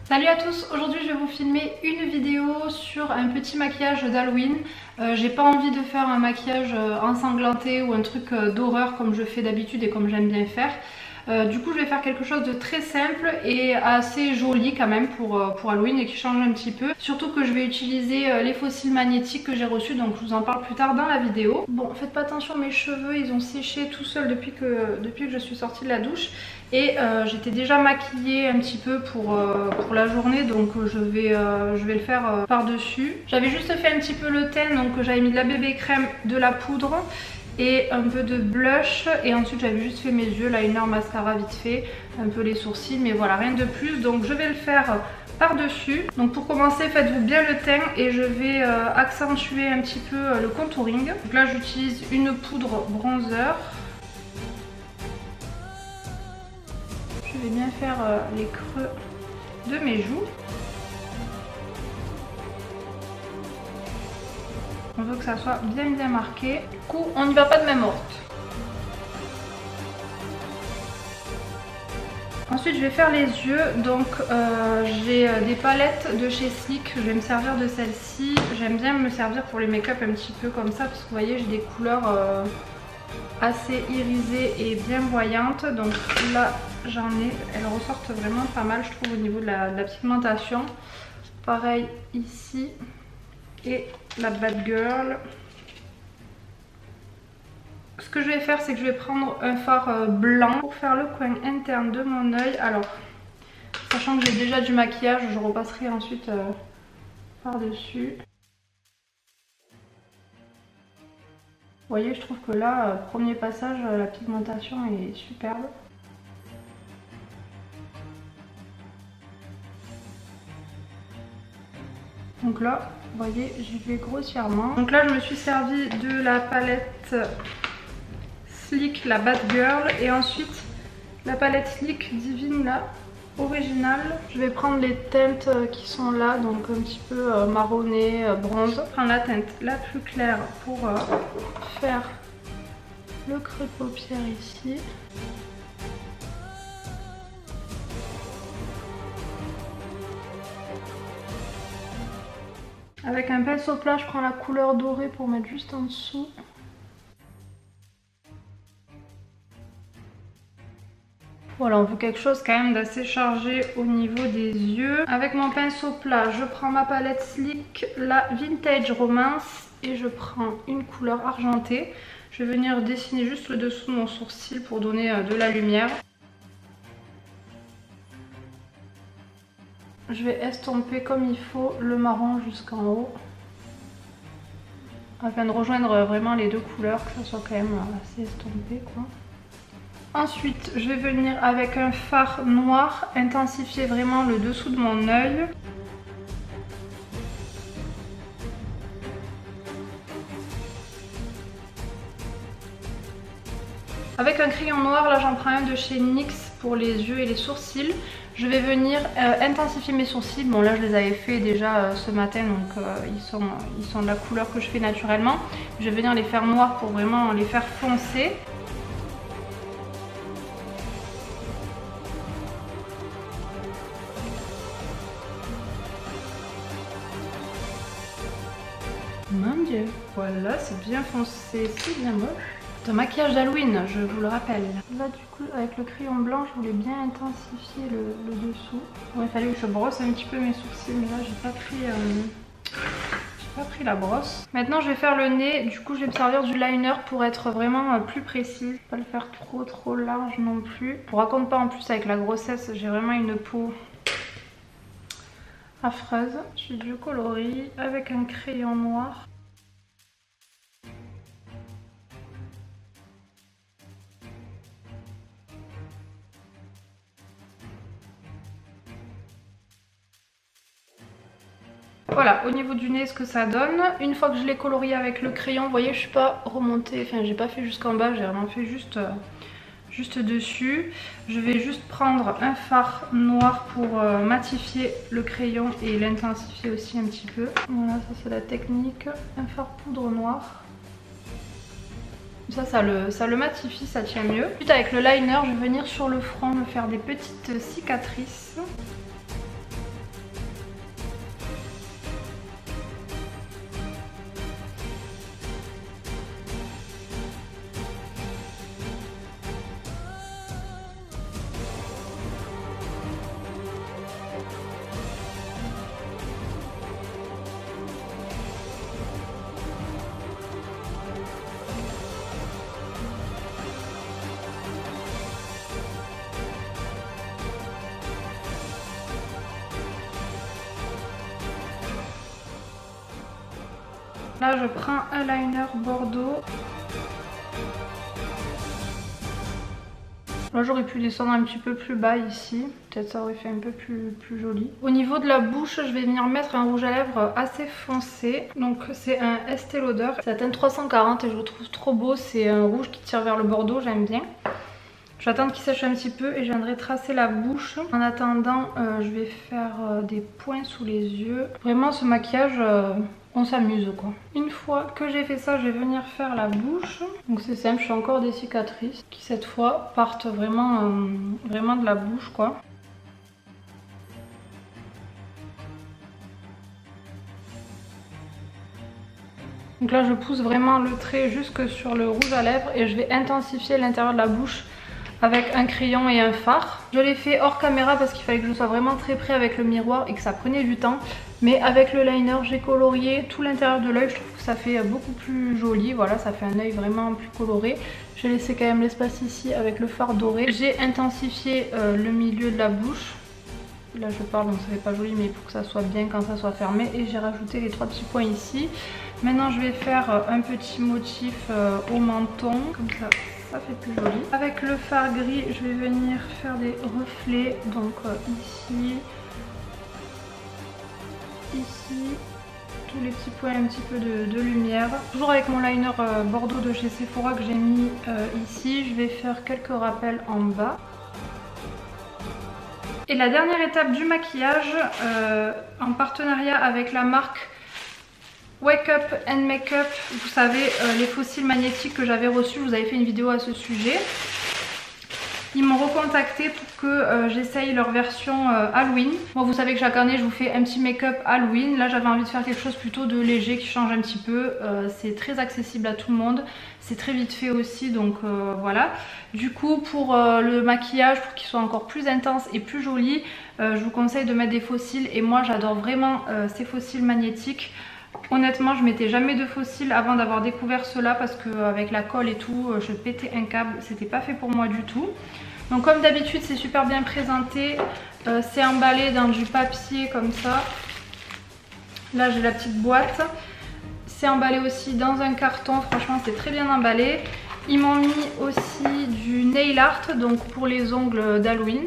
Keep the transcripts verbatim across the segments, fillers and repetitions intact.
Salut à tous, aujourd'hui je vais vous filmer une vidéo sur un petit maquillage d'Halloween. Euh, j'ai pas envie de faire un maquillage ensanglanté ou un truc d'horreur comme je fais d'habitude et comme j'aime bien faire. Euh, du coup je vais faire quelque chose de très simple et assez joli quand même pour, pour Halloween et qui change un petit peu. Surtout que je vais utiliser les fossiles magnétiques que j'ai reçus, donc je vous en parle plus tard dans la vidéo. Bon, faites pas attention, mes cheveux ils ont séché tout seuls depuis que, depuis que je suis sortie de la douche. Et euh, j'étais déjà maquillée un petit peu pour, euh, pour la journée, donc je vais, euh, je vais le faire euh, par dessus. J'avais juste fait un petit peu le teint, donc j'avais mis de la bébé crème, de la poudre et un peu de blush, et ensuite j'avais juste fait mes yeux, liner, mascara vite fait, un peu les sourcils, mais voilà, rien de plus. Donc je vais le faire par dessus. Donc pour commencer, faites-vous bien le teint et je vais euh, accentuer un petit peu euh, le contouring. Donc là j'utilise une poudre bronzer. Je vais bien faire euh, les creux de mes joues. On veut que ça soit bien bien marqué. Du coup, on n'y va pas de main morte. Ensuite, je vais faire les yeux. Donc, euh, j'ai des palettes de chez Sleek. Je vais me servir de celle-ci. J'aime bien me servir pour les make-up un petit peu comme ça, parce que vous voyez, j'ai des couleurs euh, assez irisées et bien voyantes. Donc là, j'en ai. Elles ressortent vraiment pas mal, je trouve, au niveau de la, de la pigmentation. Pareil ici. Et la Bad Girl. Ce que je vais faire, c'est que je vais prendre un fard blanc pour faire le coin interne de mon œil. Alors, sachant que j'ai déjà du maquillage, je repasserai ensuite euh, par dessus. Vous voyez, je trouve que là, euh, premier passage, euh, la pigmentation est superbe. Donc là, vous voyez, j'y vais grossièrement. Donc là, je me suis servi de la palette Sleek, la Bad Girl, et ensuite la palette Sleek Divine, la originale. Je vais prendre les teintes qui sont là, donc un petit peu euh, marronné, euh, bronze. Je prends la teinte la plus claire pour euh, faire le creux de paupière ici. Avec un pinceau plat, je prends la couleur dorée pour mettre juste en dessous. Voilà, on veut quelque chose quand même d'assez chargé au niveau des yeux. Avec mon pinceau plat, je prends ma palette Sleek, la Vintage Romance, et je prends une couleur argentée. Je vais venir dessiner juste le dessous de mon sourcil pour donner de la lumière. Je vais estomper comme il faut le marron jusqu'en haut, afin de rejoindre vraiment les deux couleurs, que ça soit quand même assez estompé, quoi. Ensuite, je vais venir avec un fard noir, intensifier vraiment le dessous de mon œil. Avec un crayon noir, là j'en prends un de chez N Y X pour les yeux et les sourcils. Je vais venir euh, intensifier mes sourcils. Bon, là je les avais fait déjà euh, ce matin, donc euh, ils, sont, ils sont de la couleur que je fais naturellement. Je vais venir les faire noirs pour vraiment les faire foncer. Mon Dieu, voilà, c'est bien foncé, c'est bien moche. C'est un maquillage d'Halloween, je vous le rappelle. Là du coup, avec le crayon blanc, je voulais bien intensifier le, le dessous. Bon, il fallait que je brosse un petit peu mes sourcils, mais là j'ai pas pris, euh, j'ai pas pris la brosse. Maintenant je vais faire le nez, du coup je vais me servir du liner pour être vraiment plus précise. Pas le faire trop trop large non plus. Je vous raconte pas, en plus avec la grossesse, j'ai vraiment une peau affreuse. J'ai du coloris avec un crayon noir. Voilà, au niveau du nez, ce que ça donne. Une fois que je l'ai colorié avec le crayon, vous voyez, je suis pas remontée, enfin j'ai pas fait jusqu'en bas, j'ai vraiment fait juste, euh, juste dessus. Je vais juste prendre un fard noir pour euh, matifier le crayon et l'intensifier aussi un petit peu. Voilà, ça c'est la technique. Un fard poudre noire. Ça, ça le, ça le matifie, ça tient mieux. Ensuite, avec le liner, je vais venir sur le front me faire des petites cicatrices. Là je prends un liner Bordeaux. Là j'aurais pu descendre un petit peu plus bas ici, peut-être ça aurait fait un peu plus, plus joli. Au niveau de la bouche, je vais venir mettre un rouge à lèvres assez foncé. Donc c'est un Estée Lauder, c'est la teinte trois cent quarante et je le trouve trop beau. C'est un rouge qui tire vers le bordeaux, j'aime bien. J'attends qu'il sèche un petit peu et je viendrai tracer la bouche. En attendant, euh, je vais faire euh, des points sous les yeux. Vraiment ce maquillage... Euh... on s'amuse quoi. Une fois que j'ai fait ça, je vais venir faire la bouche. Donc c'est simple, je fais encore des cicatrices qui cette fois partent vraiment, euh, vraiment de la bouche quoi. Donc là je pousse vraiment le trait jusque sur le rouge à lèvres et je vais intensifier l'intérieur de la bouche avec un crayon et un fard. Je l'ai fait hors caméra parce qu'il fallait que je sois vraiment très près avec le miroir et que ça prenait du temps. Mais avec le liner, j'ai colorié tout l'intérieur de l'œil. Je trouve que ça fait beaucoup plus joli. Voilà, ça fait un œil vraiment plus coloré. J'ai laissé quand même l'espace ici avec le fard doré. J'ai intensifié euh, le milieu de la bouche. Là je parle donc ça fait pas joli mais pour que ça soit bien quand ça soit fermé. Et j'ai rajouté les trois petits points ici. Maintenant je vais faire un petit motif euh, au menton. Comme ça. Ça fait plus joli. Avec le fard gris, je vais venir faire des reflets. Donc euh, ici, ici, tous les petits points, un petit peu de, de lumière. Toujours avec mon liner euh, Bordeaux de chez Sephora que j'ai mis euh, ici. Je vais faire quelques rappels en bas. Et la dernière étape du maquillage, euh, en partenariat avec la marque Wake Up and Make Up, vous savez euh, les fossiles magnétiques que j'avais reçus, je vous avais fait une vidéo à ce sujet. Ils m'ont recontacté pour que euh, j'essaye leur version euh, Halloween. Moi vous savez que chaque année je vous fais un petit make-up Halloween. Là j'avais envie de faire quelque chose plutôt de léger qui change un petit peu. Euh, c'est très accessible à tout le monde. C'est très vite fait aussi donc euh, voilà. Du coup pour euh, le maquillage, pour qu'il soit encore plus intense et plus joli, euh, je vous conseille de mettre des faux cils. Et moi j'adore vraiment euh, ces faux cils magnétiques. Honnêtement je mettais jamais de faux cils avant d'avoir découvert cela parce qu'avec la colle et tout je pétais un câble, c'était pas fait pour moi du tout. Donc comme d'habitude c'est super bien présenté, euh, c'est emballé dans du papier comme ça. Là j'ai la petite boîte, c'est emballé aussi dans un carton, franchement c'est très bien emballé. Ils m'ont mis aussi du nail art donc pour les ongles d'Halloween.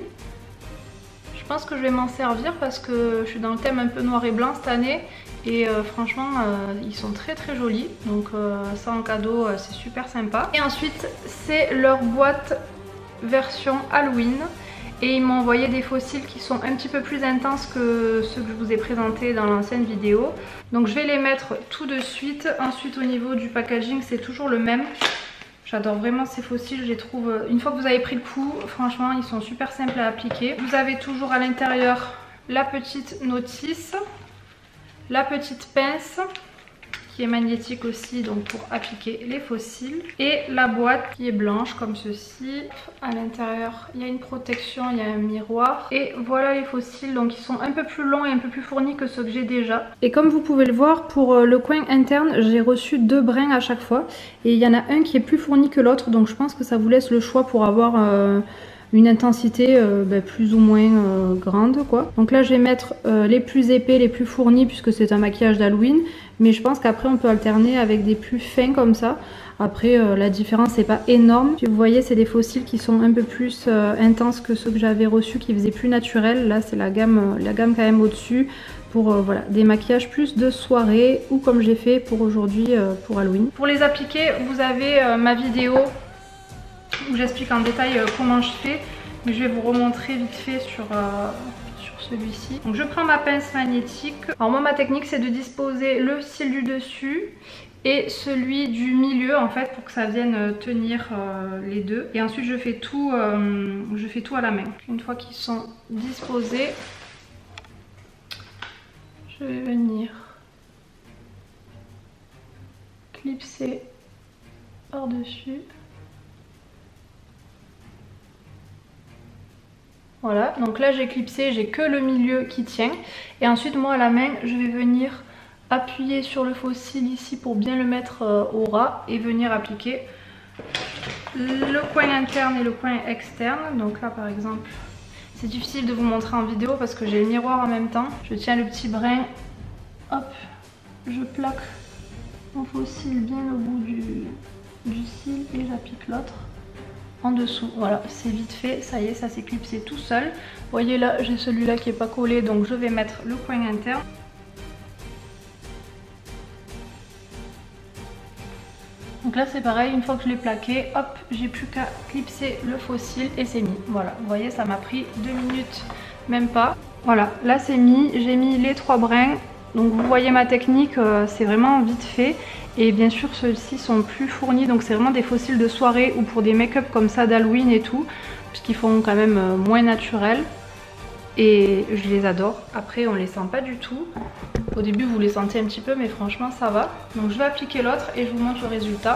Je pense que je vais m'en servir parce que je suis dans le thème un peu noir et blanc cette année. Et euh, franchement euh, ils sont très très jolis. Donc euh, ça en cadeau euh, c'est super sympa. Et ensuite c'est leur boîte version Halloween. Et ils m'ont envoyé des faux cils qui sont un petit peu plus intenses que ceux que je vous ai présentés dans l'ancienne vidéo. Donc je vais les mettre tout de suite. Ensuite au niveau du packaging c'est toujours le même. J'adore vraiment ces faux cils, je les trouve, une fois que vous avez pris le coup, franchement ils sont super simples à appliquer. Vous avez toujours à l'intérieur la petite notice, la petite pince qui est magnétique aussi donc pour appliquer les faux cils et la boîte qui est blanche comme ceci. À l'intérieur il y a une protection, il y a un miroir et voilà les faux cils. Donc ils sont un peu plus longs et un peu plus fournis que ceux que j'ai déjà. Et comme vous pouvez le voir, pour le coin interne j'ai reçu deux brins à chaque fois et il y en a un qui est plus fourni que l'autre, donc je pense que ça vous laisse le choix pour avoir euh, une intensité euh, bah, plus ou moins euh, grande quoi. Donc là je vais mettre euh, les plus épais, les plus fournis puisque c'est un maquillage d'Halloween, mais je pense qu'après on peut alterner avec des plus fins comme ça. Après euh, la différence c'est pas énorme. Puis vous voyez c'est des faux cils qui sont un peu plus euh, intenses que ceux que j'avais reçus qui faisaient plus naturel. Là c'est la gamme, la gamme quand même au dessus pour euh, voilà, des maquillages plus de soirée ou comme j'ai fait pour aujourd'hui euh, pour Halloween. Pour les appliquer vous avez euh, ma vidéo où j'explique en détail euh, comment je fais, mais je vais vous remontrer vite fait sur, euh, sur celui-ci. Donc je prends ma pince magnétique. Alors moi ma technique c'est de disposer le cil du dessus et celui du milieu en fait pour que ça vienne tenir euh, les deux. Et ensuite je fais tout, euh, je fais tout à la main. Une fois qu'ils sont disposés, je vais venir clipser par-dessus. Voilà, donc là j'ai clipsé, j'ai que le milieu qui tient. Et ensuite moi à la main, je vais venir appuyer sur le faux cil ici pour bien le mettre euh, au ras et venir appliquer le coin interne et le coin externe. Donc là par exemple, c'est difficile de vous montrer en vidéo parce que j'ai le miroir en même temps. Je tiens le petit brin, hop, je plaque mon faux cil bien au bout du, du cil et j'applique l'autre en dessous. Voilà, c'est vite fait, ça y est, ça s'est clipsé tout seul. Vous voyez là, j'ai celui-là qui est pas collé, donc je vais mettre le coin interne. Donc là c'est pareil, une fois que je l'ai plaqué, hop, j'ai plus qu'à clipser le faux cil et c'est mis. Voilà, vous voyez, ça m'a pris deux minutes, même pas. Voilà, là c'est mis, j'ai mis les trois brins. Donc vous voyez ma technique, euh, c'est vraiment vite fait. Et bien sûr ceux-ci sont plus fournis, donc c'est vraiment des faux cils de soirée ou pour des make-up comme ça d'Halloween et tout, puisqu'ils font quand même euh, moins naturel. Et je les adore. Après on les sent pas du tout. Au début vous les sentez un petit peu, mais franchement ça va. Donc je vais appliquer l'autre et je vous montre le résultat.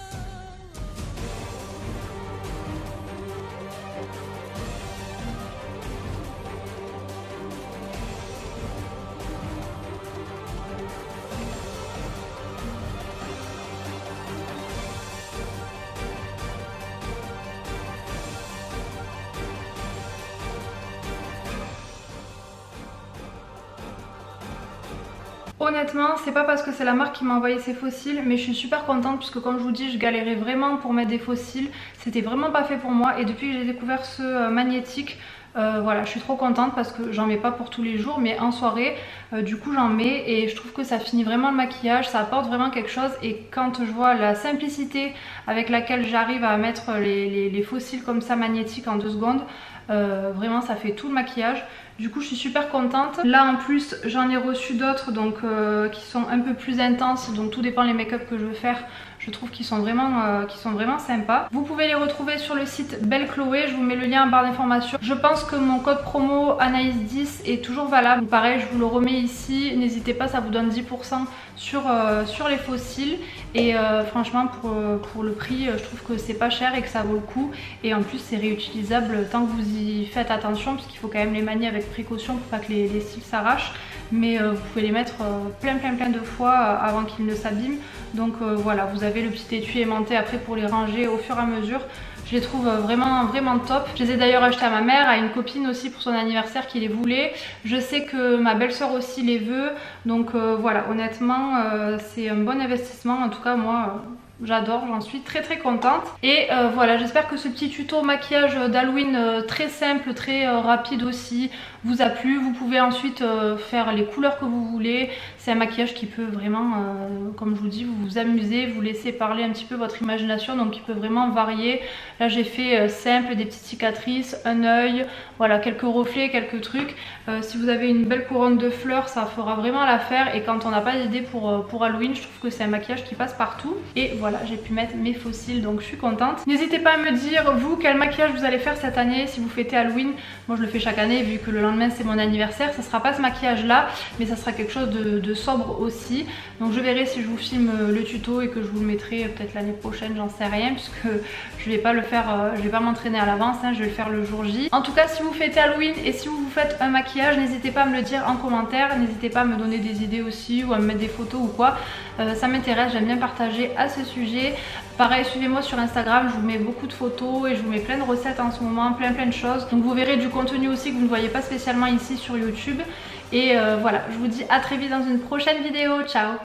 Honnêtement, c'est pas parce que c'est la marque qui m'a envoyé ces faux cils, mais je suis super contente puisque comme je vous dis, je galérais vraiment pour mettre des faux cils. C'était vraiment pas fait pour moi et depuis que j'ai découvert ce euh, magnétique, euh, voilà, je suis trop contente parce que j'en mets pas pour tous les jours, mais en soirée, euh, du coup j'en mets et je trouve que ça finit vraiment le maquillage, ça apporte vraiment quelque chose. Et quand je vois la simplicité avec laquelle j'arrive à mettre les, les, les faux cils comme ça magnétiques en deux secondes, euh, vraiment ça fait tout le maquillage. Du coup je suis super contente. Là en plus j'en ai reçu d'autres donc euh, qui sont un peu plus intenses, donc tout dépend les make-up que je veux faire. Je trouve qu'ils sont vraiment, euh, qu'ils sont vraiment sympas. Vous pouvez les retrouver sur le site Belle Chloé, je vous mets le lien en barre d'informations. Je pense que mon code promo Anaïs dix est toujours valable. Pareil, je vous le remets ici, n'hésitez pas, ça vous donne dix pour cent sur, euh, sur les faux cils. Et euh, franchement pour, pour le prix, je trouve que c'est pas cher et que ça vaut le coup. Et en plus c'est réutilisable tant que vous y faites attention, parce qu'il faut quand même les manier avec précaution pour pas que les, les cils s'arrachent. Mais euh, vous pouvez les mettre euh, plein plein plein de fois euh, avant qu'ils ne s'abîment. Donc euh, voilà, vous avez le petit étui aimanté après pour les ranger au fur et à mesure. Je les trouve vraiment vraiment top. Je les ai d'ailleurs achetés à ma mère, à une copine aussi pour son anniversaire qui les voulait. Je sais que ma belle-sœur aussi les veut. Donc euh, voilà, honnêtement euh, c'est un bon investissement. En tout cas moi... Euh, j'adore, j'en suis très très contente. Et euh, voilà, j'espère que ce petit tuto maquillage d'Halloween euh, très simple, très euh, rapide aussi vous a plu. Vous pouvez ensuite euh, faire les couleurs que vous voulez. C'est un maquillage qui peut vraiment, euh, comme je vous dis, vous vous amuser, vous laisser parler un petit peu votre imagination, donc qui peut vraiment varier. Là j'ai fait euh, simple, des petites cicatrices, un œil, voilà, quelques reflets, quelques trucs. Euh, si vous avez une belle couronne de fleurs, ça fera vraiment l'affaire. Et quand on n'a pas d'idée pour, euh, pour Halloween, je trouve que c'est un maquillage qui passe partout. Et voilà. Voilà, j'ai pu mettre mes faux cils, donc je suis contente. N'hésitez pas à me dire, vous, quel maquillage vous allez faire cette année, si vous fêtez Halloween. Moi je le fais chaque année, vu que le lendemain c'est mon anniversaire. Ça sera pas ce maquillage là, mais ça sera quelque chose de, de sobre aussi. Donc je verrai si je vous filme le tuto et que je vous le mettrai peut-être l'année prochaine, j'en sais rien, puisque je vais pas le faire, euh, je vais pas m'entraîner à l'avance, hein, je vais le faire le jour J. En tout cas, si vous fêtez Halloween et si vous vous faites un maquillage, n'hésitez pas à me le dire en commentaire. N'hésitez pas à me donner des idées aussi ou à me mettre des photos ou quoi. Euh, ça m'intéresse, j'aime bien partager à ce sujet. Pareil, suivez-moi sur Instagram, je vous mets beaucoup de photos et je vous mets plein de recettes en ce moment, plein plein de choses. Donc vous verrez du contenu aussi que vous ne voyez pas spécialement ici sur YouTube. Et euh, voilà, je vous dis à très vite dans une prochaine vidéo, ciao!